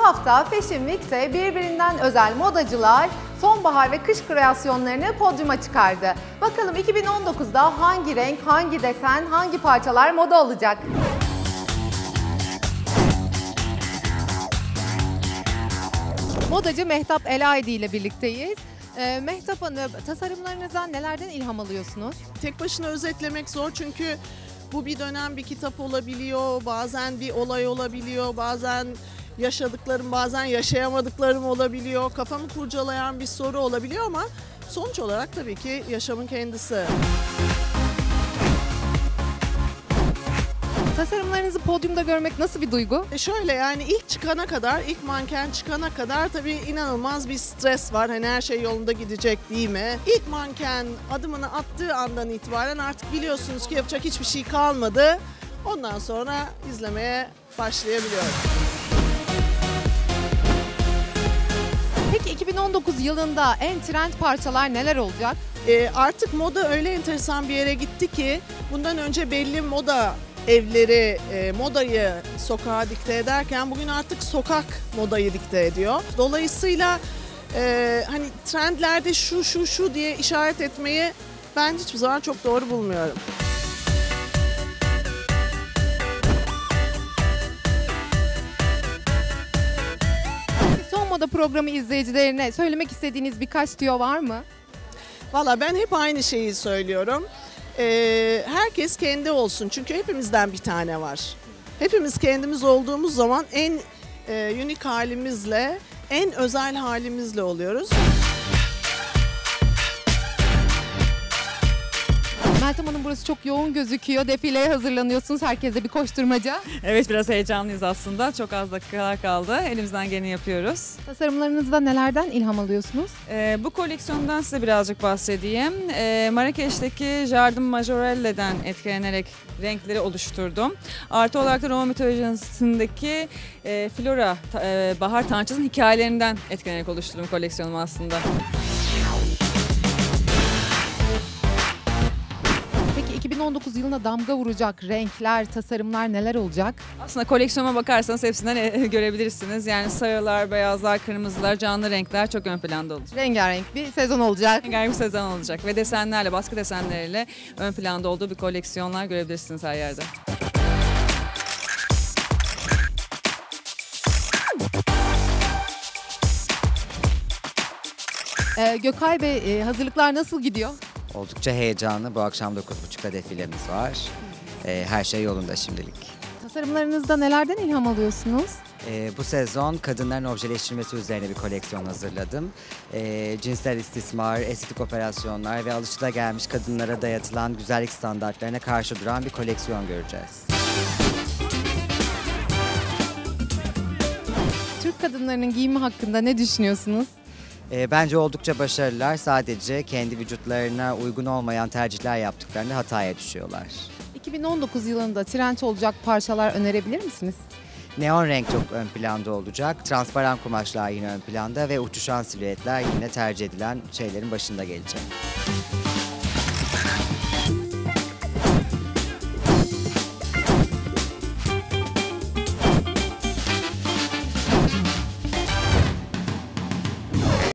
hafta Fashion Week'te birbirinden özel modacılar sonbahar ve kış kreasyonlarını podyuma çıkardı. Bakalım 2019'da hangi renk, hangi desen, hangi parçalar moda olacak? Modacı Mehtap Elaydi ile birlikteyiz. Mehtap Hanım, tasarımlarınızdan nelerden ilham alıyorsunuz? Tek başına özetlemek zor çünkü bu bir dönem bir kitap olabiliyor, bazen bir olay olabiliyor, bazen yaşadıklarım, bazen yaşayamadıklarım olabiliyor, kafamı kurcalayan bir soru olabiliyor ama sonuç olarak tabii ki yaşamın kendisi. Tasarımlarınızı podyumda görmek nasıl bir duygu? Şöyle yani ilk manken çıkana kadar tabii inanılmaz bir stres var. Hani her şey yolunda gidecek değil mi? İlk manken adımını attığı andan itibaren artık biliyorsunuz ki yapacak hiçbir şey kalmadı. Ondan sonra izlemeye başlayabiliyoruz. Peki 2019 yılında en trend parçalar neler olacak? Artık moda öyle enteresan bir yere gitti ki bundan önce belli moda evleri modayı sokağa dikte ederken bugün artık sokak modayı dikte ediyor. Dolayısıyla hani trendlerde şu diye işaret etmeyi ben hiçbir zaman çok doğru bulmuyorum. Son Moda programı izleyicilerine söylemek istediğiniz birkaç tüyo var mı? Valla ben hep aynı şeyi söylüyorum. Herkes kendi olsun çünkü hepimizden bir tane var. Hepimiz kendimiz olduğumuz zaman en unik halimizle, en özel halimizle oluyoruz. Meltem Hanım, burası çok yoğun gözüküyor. Defileye hazırlanıyorsunuz. Herkese bir koşturmaca. Evet, biraz heyecanlıyız aslında. Çok az dakikalar kaldı. Elimizden geleni yapıyoruz. Tasarımlarınızda nelerden ilham alıyorsunuz? Bu koleksiyondan size birazcık bahsedeyim. Marrakeş'teki Jardin Majorelle'den etkilenerek renkleri oluşturdum. Artı olarak da Roma mitolojisindeki Flora, bahar tanrıçasının hikayelerinden etkilenerek oluşturdum koleksiyonumu aslında. 2019 yılına damga vuracak renkler, tasarımlar neler olacak? Aslında koleksiyonuma bakarsanız hepsinden görebilirsiniz. Yani sarılar, beyazlar, kırmızılar, canlı renkler çok ön planda olacak. Rengarenk bir sezon olacak. Rengarenk bir sezon olacak ve desenlerle, baskı desenleriyle ön planda olduğu bir koleksiyonlar görebilirsiniz her yerde. Gökay Bey, hazırlıklar nasıl gidiyor? Oldukça heyecanlı. Bu akşam 9.30'da defilemiz var. Her şey yolunda şimdilik. Tasarımlarınızda nelerden ilham alıyorsunuz? Bu sezon kadınların objeleştirmesi üzerine bir koleksiyon hazırladım. Cinsel istismar, estetik operasyonlar ve alışılagelmiş kadınlara dayatılan güzellik standartlarına karşı duran bir koleksiyon göreceğiz. Türk kadınlarının giyimi hakkında ne düşünüyorsunuz? Bence oldukça başarılılar. Sadece kendi vücutlarına uygun olmayan tercihler yaptıklarında hataya düşüyorlar. 2019 yılında trend olacak parçalar önerebilir misiniz? Neon renk çok ön planda olacak. Transparan kumaşlar yine ön planda ve uçuşan silüetler yine tercih edilen şeylerin başında gelecek.